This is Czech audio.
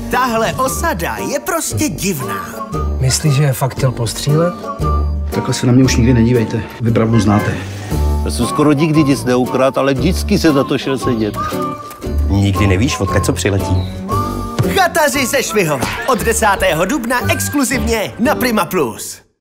Tahle osada je prostě divná. Myslíš, že je fakt chtěl postřílet? Takhle se na mě už nikdy nedívejte. Vy pravdu znáte. Já jsem skoro nikdy nic neukrát, ale vždycky se za to šel sedět. Nikdy nevíš, odkud co přiletí. Chataři ze Švihova. Od 10. dubna exkluzivně na Prima Plus.